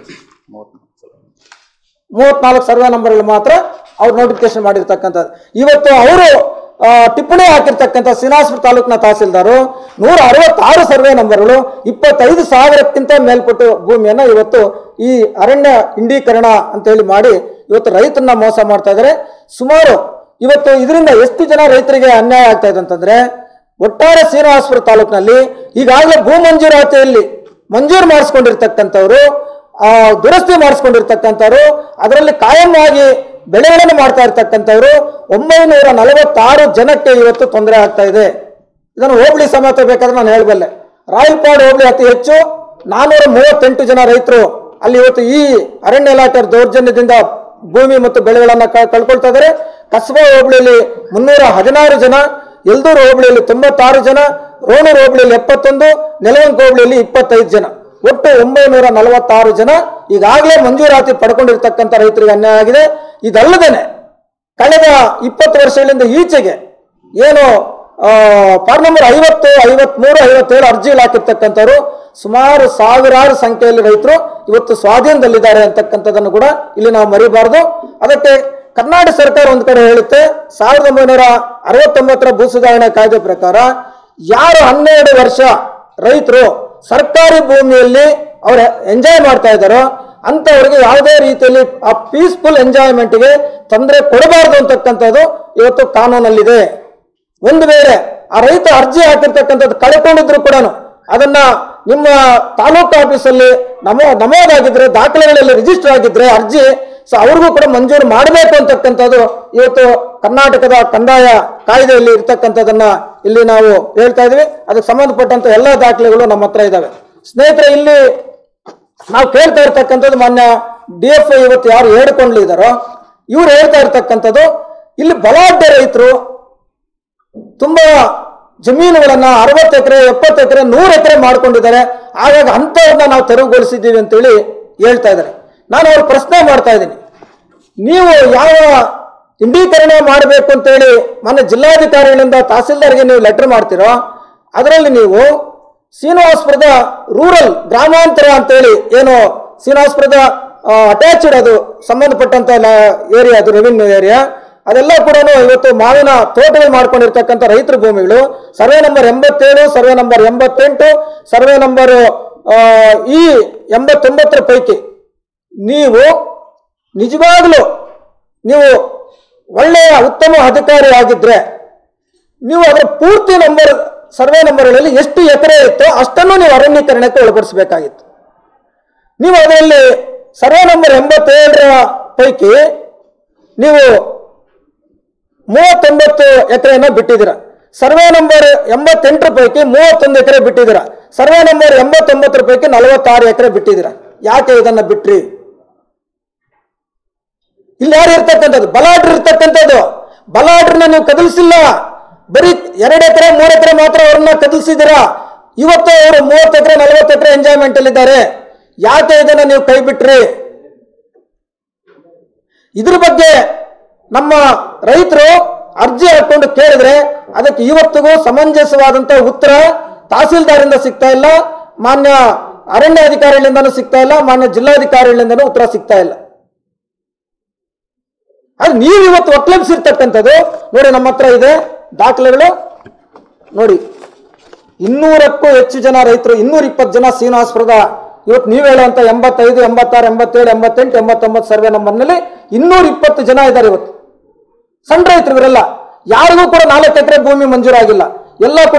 ಮೂವತ್ನಾಲ್ಕು ಸರ್ವೆ ನಂಬರ್ಗಳು ಮಾತ್ರ ಅವ್ರು ನೋಟಿಫಿಕೇಶನ್ ಮಾಡಿರ್ತಕ್ಕಂಥದ್ದು. ಇವತ್ತು ಅವರು ಟಿಪ್ಪಣಿ ಹಾಕಿರ್ತಕ್ಕಂಥ ಶ್ರೀನಿವಾಸಪುರ ತಾಲೂಕಿನ ತಹಸೀಲ್ದಾರು ನೂರ ಅರವತ್ತಾರು ಸರ್ವೆ ನಂಬರ್ಗಳು ಇಪ್ಪತ್ತೈದು ಸಾವಿರಕ್ಕಿಂತ ಮೇಲ್ಪಟ್ಟು ಭೂಮಿಯನ್ನ ಇವತ್ತು ಈ ಅರಣ್ಯ ಇಂಡೀಕರಣ ಅಂತ ಹೇಳಿ ಮಾಡಿ ಇವತ್ತು ರೈತರನ್ನ ಮೋಸ ಮಾಡ್ತಾ ಇದ್ದಾರೆ. ಸುಮಾರು ಇವತ್ತು ಇದರಿಂದ ಎಷ್ಟು ಜನ ರೈತರಿಗೆ ಅನ್ಯಾಯ ಆಗ್ತಾ ಇದೆ ಅಂತಂದ್ರೆ, ಒಟ್ಟಾರೆ ಶ್ರೀನಿವಾಸಪುರ ತಾಲೂಕಿನಲ್ಲಿ ಈಗಾಗಲೇ ಭೂ ಮಂಜೂರಾತಿಯಲ್ಲಿ ಮಂಜೂರು ಮಾಡಿಸ್ಕೊಂಡಿರ್ತಕ್ಕಂಥವ್ರು, ಆ ದುರಸ್ತಿ ಮಾಡಿಸ್ಕೊಂಡಿರ್ತಕ್ಕಂಥವ್ರು, ಅದರಲ್ಲಿ ಕಾಯಂವಾಗಿ ಬೆಳೆಗಳನ್ನು ಮಾಡ್ತಾ ಇರ್ತಕ್ಕಂಥವ್ರು ಒಂಬೈನೂರ ನಲವತ್ತಾರು ಜನಕ್ಕೆ ಇವತ್ತು ತೊಂದರೆ ಆಗ್ತಾ ಇದೆ. ಇದನ್ನು ಹೋಬಳಿ ಸಮೇತ ಬೇಕಾದ್ರೆ ನಾನು ಹೇಳಬಲ್ಲೆ. ರಾಯಲ್ಪಾಡ್ ಹೋಬಳಿ ಅತಿ ಹೆಚ್ಚು ನಾನೂರ ಮೂವತ್ತೆಂಟು ಜನ ರೈತರು ಅಲ್ಲಿ ಇವತ್ತು ಈ ಅರಣ್ಯ ಇಲಾಖೆ ದೌರ್ಜನ್ಯದಿಂದ ಭೂಮಿ ಮತ್ತು ಬೆಳೆಗಳನ್ನ ಕಳ್ಕೊಳ್ತಾ ಇದ್ದಾರೆ. ಕಸಬಾ ಹೋಬಳಿಯಲ್ಲಿ ಮುನ್ನೂರ ಹದಿನಾರು ಜನ, ಯಲ್ದೂರು ಹೋಬಳಿಯಲ್ಲಿ ತೊಂಬತ್ತಾರು ಜನ, ರೋಣೂರು ಹೋಬಳಿಯಲ್ಲಿ ಎಪ್ಪತ್ತೊಂದು, ನೆಲವಂಕ ಹೋಬಳಿಯಲ್ಲಿ ಇಪ್ಪತ್ತೈದು ಜನ, ಒಟ್ಟು ಒಂಬೈನೂರ ನಲವತ್ತಾರು ಜನ ಈಗಾಗಲೇ ಮಂಜೂರಾತಿ ಪಡ್ಕೊಂಡಿರ್ತಕ್ಕಂಥ ರೈತರಿಗೆ ಅನ್ಯಾಯ ಆಗಿದೆ. ಇದಲ್ಲದೇನೆ ಕಳೆದ ಇಪ್ಪತ್ತು ವರ್ಷಗಳಿಂದ ಈಚೆಗೆ ಏನು ಫಾರ್ಮ್ ನಂಬರ್ ಐವತ್ತು ಐವತ್ಮೂರು ಐವತ್ತೇಳು ಅರ್ಜಿಗಳು ಹಾಕಿರ್ತಕ್ಕಂಥವ್ರು ಸುಮಾರು ಸಾವಿರಾರು ಸಂಖ್ಯೆಯಲ್ಲಿ ರೈತರು ಇವತ್ತು ಸ್ವಾಧೀನದಲ್ಲಿದ್ದಾರೆ ಅಂತಕ್ಕಂಥದ್ದನ್ನು ಕೂಡ ಇಲ್ಲಿ ನಾವು ಮರಿಬಾರದು. ಅದಕ್ಕೆ ಕರ್ನಾಟಕ ಸರ್ಕಾರ ಒಂದು ಕಡೆ ಹೇಳುತ್ತೆ, ಸಾವಿರದ ಒಂಬೈನೂರ ಅರವತ್ತೊಂಬತ್ತರ ಭೂ ಸುಧಾರಣೆ ಕಾಯ್ದೆ ಪ್ರಕಾರ ಯಾರು ಹನ್ನೆರಡು ವರ್ಷ ರೈತರು ಸರ್ಕಾರಿ ಭೂಮಿಯಲ್ಲಿ ಅವರು ಎಂಜಾಯ್ ಮಾಡ್ತಾ ಇದ್ದಾರೋ ಅಂತವರಿಗೆ ಯಾವುದೇ ರೀತಿಯಲ್ಲಿ ಆ ಪೀಸ್ಫುಲ್ ಎಂಜಾಯ್ಮೆಂಟ್ಗೆ ತೊಂದರೆ ಕೊಡಬಾರದು ಅಂತಕ್ಕಂಥದ್ದು ಇವತ್ತು ಕಾನೂನಲ್ಲಿದೆ. ಒಂದು ವೇಳೆ ಆ ರೈತ ಅರ್ಜಿ ಹಾಕಿರ್ತಕ್ಕಂಥದ್ದು ಕಳ್ಕೊಂಡಿದ್ರು ಕೂಡ ಅದನ್ನ ನಿಮ್ಮ ತಾಲೂಕು ಆಫೀಸಲ್ಲಿ ನಮೋ ನಮೋದಾಗಿದ್ರೆ ದಾಖಲೆಗಳಲ್ಲಿ ರಿಜಿಸ್ಟರ್ ಆಗಿದ್ರೆ ಅರ್ಜಿ ಸೊ ಅವ್ರಿಗೂ ಕೂಡ ಮಂಜೂರು ಮಾಡಬೇಕು ಅಂತಕ್ಕಂಥದ್ದು ಇವತ್ತು ಕರ್ನಾಟಕದ ಕಂದಾಯ ಕಾಯ್ದೆಯಲ್ಲಿ ಇರ್ತಕ್ಕಂಥದ್ದನ್ನ ಇಲ್ಲಿ ನಾವು ಹೇಳ್ತಾ ಇದ್ವಿ. ಅದಕ್ಕೆ ಸಂಬಂಧಪಟ್ಟಂತ ಎಲ್ಲ ದಾಖಲೆಗಳು ನಮ್ಮ ಹತ್ರ ಇದ್ದಾವೆ. ಸ್ನೇಹಿತರೆ, ಇಲ್ಲಿ ನಾವು ಕೇಳ್ತಾ ಇರ್ತಕ್ಕಂಥದ್ದು ಮಾನ್ಯ ಡಿ ಎಫ್ ಐ ಇವತ್ತು ಯಾರು ಹೇಳ್ಕೊಂಡಿದ್ದಾರೋ ಇವ್ರು ಹೇಳ್ತಾ ಇರ್ತಕ್ಕಂಥದ್ದು ಇಲ್ಲಿ ಬಲಾಢ್ಯ ರೈತರು ತುಂಬಾ ಜಮೀನುಗಳನ್ನ ಅರವತ್ತು ಎಕರೆ ಎಪ್ಪತ್ತು ಎಕರೆ ನೂರು ಎಕರೆ ಮಾಡ್ಕೊಂಡಿದ್ದಾರೆ, ಹಾಗಾಗಿ ಅಂಥವ್ರನ್ನ ನಾವು ತೆರವುಗೊಳಿಸಿದ್ದೀವಿ ಅಂತೇಳಿ ಹೇಳ್ತಾ ಇದ್ದಾರೆ. ನಾನು ಅವ್ರ ಪ್ರಶ್ನೆ ಮಾಡ್ತಾ ಇದ್ದೀನಿ, ನೀವು ಯಾವ ಇಂಡೀಕರಣ ಮಾಡಬೇಕು ಅಂತೇಳಿ ಮೊನ್ನೆ ಜಿಲ್ಲಾಧಿಕಾರಿಗಳಿಂದ ತಹಸೀಲ್ದಾರ್ಗೆ ನೀವು ಲೆಟರ್ ಮಾಡ್ತೀರೋ ಅದರಲ್ಲಿ ನೀವು ಶ್ರೀನಿವಾಸಪುರದ ರೂರಲ್ ಗ್ರಾಮಾಂತರ ಅಂತೇಳಿ ಏನು ಶ್ರೀನಿವಾಸಪುರದ ಅಟ್ಯಾಚ್ಡ್ ಅದು ಸಂಬಂಧಪಟ್ಟಂತ ಏರಿಯಾ, ಅದು ರೆವಿನ್ಯೂ ಏರಿಯಾ, ಅದೆಲ್ಲ ಕೂಡ ಇವತ್ತು ಮಾವಿನ ತೋಟಗಳು ಮಾಡ್ಕೊಂಡಿರ್ತಕ್ಕಂಥ ರೈತರ ಭೂಮಿಗಳು ಸರ್ವೆ ನಂಬರ್ ಎಂಬತ್ತೇಳು, ಸರ್ವೆ ನಂಬರ್ ಎಂಬತ್ತೆಂಟು, ಸರ್ವೆ ನಂಬರ್ ಈ ಎಂಬತ್ತೊಂಬತ್ತರ ಪೈಕಿ ನೀವು ನಿಜವಾಗ್ಲೂ ನೀವು ಒಳ್ಳೆಯ ಉತ್ತಮ ಅಧಿಕಾರಿ ಆಗಿದ್ರೆ ನೀವು ಅದರ ಪೂರ್ತಿ ನಂಬರ್ ಸರ್ವೆ ನಂಬರ್ಗಳಲ್ಲಿ ಎಷ್ಟು ಎಕರೆ ಇತ್ತೋ ಅಷ್ಟನ್ನು ನೀವು ಅರಣ್ಯೀಕರಣಕ್ಕೆ ಒಳಪಡಿಸಬೇಕಾಗಿತ್ತು. ನೀವು ಅದರಲ್ಲಿ ಸರ್ವೆ ನಂಬರ್ ಎಂಬತ್ತೇಳರ ಪೈಕಿ ನೀವು ಮೂವತ್ತೊಂಬತ್ತು ಎಕರೆಯನ್ನು ಬಿಟ್ಟಿದ್ದೀರ, ಸರ್ವೆ ನಂಬರ್ ಎಂಬತ್ತೆಂಟರ ಪೈಕಿ ಮೂವತ್ತೊಂದು ಎಕರೆ ಬಿಟ್ಟಿದ್ದೀರ, ಸರ್ವೆ ನಂಬರ್ ಎಂಬತ್ತೊಂಬತ್ತರ ಪೈಕಿ ನಲವತ್ತಾರು ಎಕರೆ ಬಿಟ್ಟಿದ್ದೀರ. ಯಾಕೆ ಇದನ್ನ ಬಿಟ್ರಿ? ಇಲ್ಲಿ ಯಾರು ಇರ್ತಕ್ಕಂಥದ್ದು? ಬಲಾಢ್ರ ಇರ್ತಕ್ಕಂಥದ್ದು. ಬಲಾಢ್ರನ್ನ ನೀವು ಕದಲಿಸಿಲ್ಲ, ಬರೀ ಎರಡು ಎಕರೆ ಮೂರು ಎಕರೆ ಮಾತ್ರ ಅವ್ರನ್ನ ಕದಲಿಸಿದ್ದೀರಾ. ಇವತ್ತು ಅವರು ಮೂವತ್ತು ಎಕರೆ ನಲವತ್ತು ಎಕರೆ ಎಂಜಾಯ್ಮೆಂಟ್ ಅಲ್ಲಿ ಇದ್ದಾರೆ. ಯಾಕೆ ಇದನ್ನ ನೀವು ಕೈ ಬಿಟ್ರಿ? ಇದ್ರ ಬಗ್ಗೆ ನಮ್ಮ ರೈತರು ಅರ್ಜಿ ಹಾಕೊಂಡು ಕೇಳಿದ್ರೆ ಅದಕ್ಕೆ ಇವತ್ತಿಗೂ ಸಮಂಜಸವಾದಂತ ಉತ್ತರ ತಹಸೀಲ್ದಾರಿಂದ ಸಿಗ್ತಾ ಇಲ್ಲ, ಮಾನ್ಯ ಅರಣ್ಯಾಧಿಕಾರಿಗಳಿಂದನೂ ಸಿಗ್ತಾ ಇಲ್ಲ, ಮಾನ್ಯ ಜಿಲ್ಲಾಧಿಕಾರಿಗಳಿಂದನೂ ಉತ್ತರ ಸಿಗ್ತಾ ಇಲ್ಲ. ಅದು ನೀವು ಇವತ್ತು ಒಕ್ಕಲೆಬ್ಸಿರ್ತಕ್ಕಂಥದ್ದು ನೋಡಿ, ನಮ್ಮ ಹತ್ರ ಇದೆ ದಾಖಲೆಗಳು ನೋಡಿ. ಇನ್ನೂರಕ್ಕೂ ಹೆಚ್ಚು ಜನ ರೈತರು, ಇನ್ನೂರ ಇಪ್ಪತ್ತು ಜನ ಶ್ರೀನಿವಾಸಪುರದ ಇವತ್ತು ನೀವು ಹೇಳುವಂತ ಎಂಬತ್ತೈದು ಎಂಬತ್ತಾರು ಎಂಬತ್ತೇಳು ಎಂಬತ್ತೆಂಟು ಎಂಬತ್ತೊಂಬತ್ತು ಸರ್ವೆ ನಂಬರ್ನಲ್ಲಿ ಇನ್ನೂರ ಇಪ್ಪತ್ತು ಜನ ಇದ್ದಾರೆ. ಇವತ್ತು ಸಣ್ಣ ರೈತರು ಇವರೆಲ್ಲ, ಯಾರಿಗೂ ಕೂಡ ನಾಲ್ಕು ಎಕರೆ ಭೂಮಿ ಮಂಜೂರಾಗಿಲ್ಲ. ಎಲ್ಲ ಕೂಡ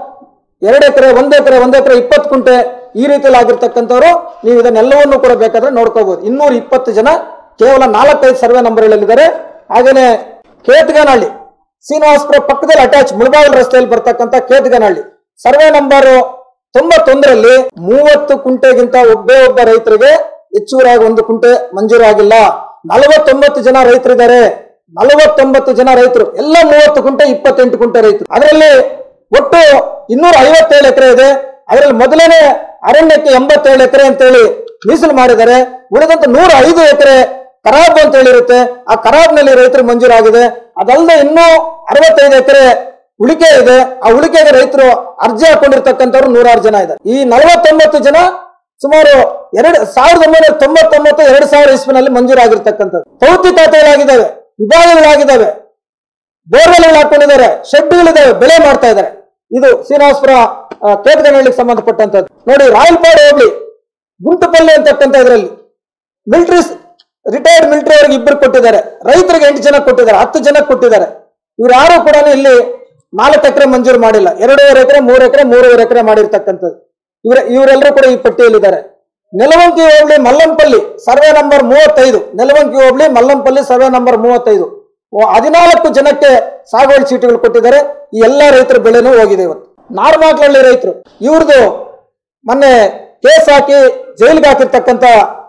ಎರಡು ಎಕರೆ ಒಂದು ಎಕರೆ ಒಂದು ಎಕರೆ ಇಪ್ಪತ್ತು ಕುಂಟೆ ಈ ರೀತಿಯಲ್ಲಿ ಆಗಿರ್ತಕ್ಕಂಥವ್ರು. ನೀವು ಇದನ್ನೆಲ್ಲವನ್ನೂ ಕೂಡ ಬೇಕಾದ್ರೆ ನೋಡ್ಕೋಬಹುದು. ಇನ್ನೂರ ಇಪ್ಪತ್ತು ಜನ ಕೇವಲ ನಾಲ್ಕೈದು ಸರ್ವೆ ನಂಬರ್ಗಳಿದ್ದಾರೆ. ಹಾಗೇನೆ ಕೇತಗನಹಳ್ಳಿ ಶ್ರೀನಿವಾಸಪುರ ಪಕ್ಕದಲ್ಲಿ ಅಟ್ಯಾಚ್ ಮುಳಬಾಗಿಲು ರಸ್ತೆಯಲ್ಲಿ ಬರ್ತಕ್ಕಂಥ ಕೇತಗನಹಳ್ಳಿ ಸರ್ವೆ ನಂಬರ್ ತೊಂಬತ್ತೊಂದರಲ್ಲಿ ಮೂವತ್ತು ಕುಂಟೆಗಿಂತ ಒಬ್ಬೇ ಒಬ್ಬ ರೈತರಿಗೆ ಹೆಚ್ಚುವರಿಯಾಗಿ ಒಂದು ಕುಂಟೆ ಮಂಜೂರಾಗಿಲ್ಲ. ನಲವತ್ತೊಂಬತ್ತು ಜನ ರೈತರಿದ್ದಾರೆ. ನಲವತ್ತೊಂಬತ್ತು ಜನ ರೈತರು ಎಲ್ಲ ಮೂವತ್ತು ಕುಂಟೆ ಇಪ್ಪತ್ತೆಂಟು ಕುಂಟೆ ರೈತರು. ಅದರಲ್ಲಿ ಒಟ್ಟು ಇನ್ನೂರ ಐವತ್ತೇಳು ಎಕರೆ ಇದೆ. ಅದರಲ್ಲಿ ಮೊದಲನೇ ಅರಣ್ಯಕ್ಕೆ ಎಂಬತ್ತೇಳು ಎಕರೆ ಅಂತೇಳಿ ಮೀಸಲು ಮಾಡಿದ್ದಾರೆ. ಉಳಿದಂತ ನೂರ ಐದು ಎಕರೆ ಖರಾಬ್ ಅಂತ ಹೇಳಿರುತ್ತೆ. ಆ ಖರಾಬ್ನಲ್ಲಿ ರೈತರು ಮಂಜೂರಾಗಿದೆ. ಅದಲ್ಲದೆ ಇನ್ನೂ ಅರವತ್ತೈದು ಎಕರೆ ಉಳಿಕೆ ಇದೆ. ಆ ಉಳಿಕೆಗೆ ರೈತರು ಅರ್ಜಿ ಹಾಕೊಂಡಿರ್ತಕ್ಕಂಥವ್ರು ನೂರಾರು ಜನ ಇದ್ದಾರೆ. ಈ ನಲವತ್ತೊಂಬತ್ತು ಜನ ಸುಮಾರು ಎರಡು ಸಾವಿರದ ಒಂಬೈನೂರ ತೊಂಬತ್ತೊಂಬತ್ತು ಎರಡು ಸಾವಿರ ಇಸ್ವಿನಲ್ಲಿ ಮಂಜೂರಾಗಿರ್ತಕ್ಕಂಥದ್ದು. ಪೌತಿ ಖಾತೆಗಳಾಗಿದ್ದಾವೆ, ವಿಭಾಗಗಳಾಗಿದ್ದಾವೆ, ಬೋರ್ವೆಲ್ಗಳು ಹಾಕೊಂಡಿದ್ದಾರೆ, ಶೆಡ್ಗಳಿದ್ದಾವೆ, ಬೆಳೆ ಮಾಡ್ತಾ ಇದ್ದಾರೆ. ಇದು ಶ್ರೀನಿವಾಸಪುರ ಕೇತಗನಹಳ್ಳಿಗೆ ಸಂಬಂಧಪಟ್ಟಂತದ್ದು. ನೋಡಿ, ರಾಯಲ್ಪಾಡ್ ಹೋಗ್ಲಿ ಗುಂಟುಪಲ್ಲಿ ಅಂತಕ್ಕಂಥ ಇದರಲ್ಲಿ ಮಿಲಿಟರಿ ರಿಟೈರ್ಡ್ ಮಿಲಿಟರಿ ಅವರಿಗೆ ಇಬ್ಬರು ಕೊಟ್ಟಿದ್ದಾರೆ, ರೈತರಿಗೆ ಎಂಟು ಜನ ಕೊಟ್ಟಿದ್ದಾರೆ, ಹತ್ತು ಜನ ಕೊಟ್ಟಿದ್ದಾರೆ. ಇವ್ರು ಯಾರು ಕೂಡ ಇಲ್ಲಿ ನಾಲ್ಕು ಎಕರೆ ಮಂಜೂರು ಮಾಡಿಲ್ಲ. ಎರಡೂವರೆ ಎಕರೆ ಮೂರು ಎಕರೆ ಮೂರುವರೆ ಎಕರೆ ಮಾಡಿರ್ತಕ್ಕಂಥದ್ದು. ಇವ್ರ ಇವರೆಲ್ಲರೂ ಕೂಡ ಈ ಪಟ್ಟಿಯಲ್ಲಿದ್ದಾರೆ. ನೆಲವಂಕಿ ಹೋಬಳಿ ಮಲ್ಲಂಪಲ್ಲಿ ಸರ್ವೆ ನಂಬರ್ ಮೂವತ್ತೈದು, ನೆಲವಂಕಿ ಹೋಬಳಿ ಮಲ್ಲಂಪಲ್ಲಿ ಸರ್ವೆ ನಂಬರ್ ಮೂವತ್ತೈದು, ಹದಿನಾಲ್ಕು ಜನಕ್ಕೆ ಸಾಗುವಳಿ ಚೀಟಿಗಳು ಕೊಟ್ಟಿದ್ದಾರೆ. ಈ ಎಲ್ಲಾ ರೈತರ ಬೆಳೆನೂ ಹೋಗಿದೆ. ಇವತ್ತು ನಾರ್ಮಾಕ್ಲಹಳ್ಳಿ ರೈತರು, ಇವ್ರದ್ದು ಮೊನ್ನೆ ಕೇಸ್ ಹಾಕಿ ಜೈಲಿಗೆ ಹಾಕಿರ್ತಕ್ಕಂಥ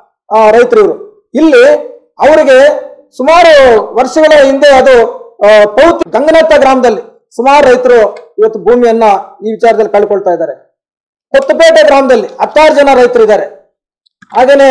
ರೈತರು ಇವರು. ಇಲ್ಲಿ ಅವರಿಗೆ ಸುಮಾರು ವರ್ಷಗಳ ಹಿಂದೆ ಅದು ಪೌತಿ ಗಂಗನತ್ತ ಗ್ರಾಮದಲ್ಲಿ ಸುಮಾರು ರೈತರು ಇವತ್ತು ಭೂಮಿಯನ್ನ ಈ ವಿಚಾರದಲ್ಲಿ ಕಳ್ಕೊಳ್ತಾ ಇದ್ದಾರೆ. ಕೊತ್ತಪೇಟೆ ಗ್ರಾಮದಲ್ಲಿ ಹತ್ತಾರು ಜನ ರೈತರು ಇದ್ದಾರೆ. ಹಾಗೇನೆ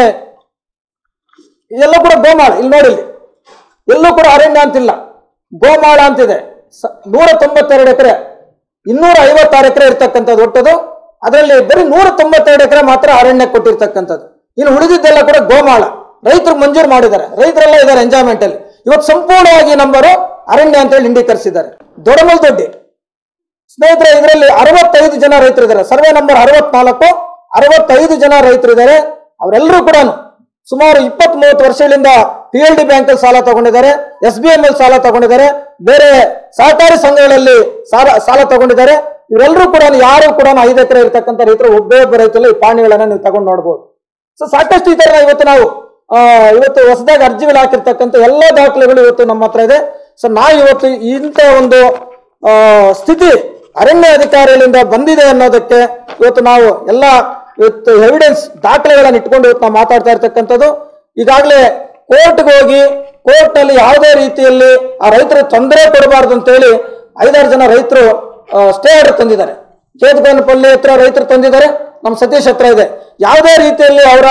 ಎಲ್ಲ ಕೂಡ ಗೋಮಾಳ, ಇಲ್ಲಿ ನೋಡಿ, ಇಲ್ಲಿ ಎಲ್ಲೂ ಕೂಡ ಅರಣ್ಯ ಅಂತಿಲ್ಲ, ಗೋಮಾಳ ಅಂತಿದೆ. ನೂರ ತೊಂಬತ್ತೆರಡು ಎಕರೆ ಇನ್ನೂರ ಐವತ್ತಾರು ಎಕರೆ ಇರ್ತಕ್ಕಂಥದ್ದು ಒಟ್ಟದು. ಅದರಲ್ಲಿ ಬರೀ ನೂರ ತೊಂಬತ್ತೆರಡು ಎಕರೆ ಮಾತ್ರ ಅರಣ್ಯ ಕೊಟ್ಟಿರ್ತಕ್ಕಂಥದ್ದು. ಇನ್ನು ಉಳಿದಿದ್ದೆಲ್ಲ ಕೂಡ ಗೋಮಾಳ ರೈತರು ಮಂಜೂರು ಮಾಡಿದ್ದಾರೆ. ರೈತರೆಲ್ಲ ಇದ್ದಾರೆ ಎಂಜಾಯ್ಮೆಂಟ್ ಅಲ್ಲಿ. ಇವತ್ತು ಸಂಪೂರ್ಣವಾಗಿ ನಂಬರು ಅರಣ್ಯ ಅಂತ ಹೇಳಿ ಇಂಡೀಕರಿಸಿದ್ದಾರೆ. ದೊಡಮಲ್ದೊಡ್ಡಿ ಸ್ನೇಹಿತರೆ, ಇದರಲ್ಲಿ ಅರವತ್ತೈದು ಜನ ರೈತರಿದ್ದಾರೆ. ಸರ್ವೆ ನಂಬರ್ ಅರವತ್ನಾಲ್ಕು, ಅರವತ್ತೈದು ಜನ ರೈತರಿದ್ದಾರೆ. ಅವರೆಲ್ಲರೂ ಕೂಡ ಸುಮಾರು ಇಪ್ಪತ್ತ್ ಮೂವತ್ತು ವರ್ಷಗಳಿಂದ ಪಿ ಎಲ್ ಡಿ ಬ್ಯಾಂಕ್ ಅಲ್ಲಿ ಸಾಲ ತಗೊಂಡಿದ್ದಾರೆ, ಎಸ್ ಬಿ ಎಂ ಅಲ್ಲಿ ಸಾಲ ತಗೊಂಡಿದ್ದಾರೆ, ಬೇರೆ ಸಹಕಾರಿ ಸಂಘಗಳಲ್ಲಿ ಸಾಲ ಸಾಲ ತಗೊಂಡಿದ್ದಾರೆ. ಇವರೆಲ್ಲರೂ ಕೂಡ ಯಾರು ಕೂಡ ಐದು ಎಕರೆ ಇರ್ತಕ್ಕಂಥ ರೈತರು ಒಬ್ಬೇ ಒಬ್ಬ ರೈತರಲ್ಲಿ ಈ ಪಾಣಿಗಳನ್ನ ನೀವು ತಗೊಂಡು ನೋಡ್ಬೋದು. ಸೊ ಸಾಕಷ್ಟು ಈ ತರ ಇವತ್ತು ನಾವು ಅಹ್ ಇವತ್ತು ಹೊಸದಾಗಿ ಅರ್ಜಿಗಳು ಹಾಕಿರ್ತಕ್ಕಂಥ ಎಲ್ಲಾ ದಾಖಲೆಗಳು ಇವತ್ತು ನಮ್ಮ ಹತ್ರ ಇದೆ. ಸೊ ನಾವು ಇವತ್ತು ಇಂಥ ಒಂದು ಅಹ್ ಸ್ಥಿತಿ ಅರಣ್ಯ ಅಧಿಕಾರಿಗಳಿಂದ ಬಂದಿದೆ ಅನ್ನೋದಕ್ಕೆ ಇವತ್ತು ನಾವು ಎಲ್ಲ ಇವತ್ತು ಎವಿಡೆನ್ಸ್ ದಾಖಲೆಗಳನ್ನು ಇಟ್ಕೊಂಡು ಇವತ್ತು ನಾವು ಮಾತಾಡ್ತಾ ಇರ್ತಕ್ಕಂಥದ್ದು. ಈಗಾಗಲೇ ಕೋರ್ಟ್ಗೆ ಹೋಗಿ ಕೋರ್ಟ್ ನಲ್ಲಿ ಯಾವುದೇ ರೀತಿಯಲ್ಲಿ ಆ ರೈತರು ತೊಂದರೆ ಕೊಡಬಾರ್ದು ಅಂತೇಳಿ ಐದಾರು ಜನ ರೈತರು ಸ್ಟೇ ಆರ್ಡರ್ ತಂದಿದ್ದಾರೆ. ಕೇತಗನಪಲ್ಲಿ ಹತ್ರ ರೈತರು ತಂದಿದ್ದಾರೆ, ನಮ್ಮ ಸತೀಶ್ ಹತ್ರ ಇದೆ. ಯಾವುದೇ ರೀತಿಯಲ್ಲಿ ಅವರ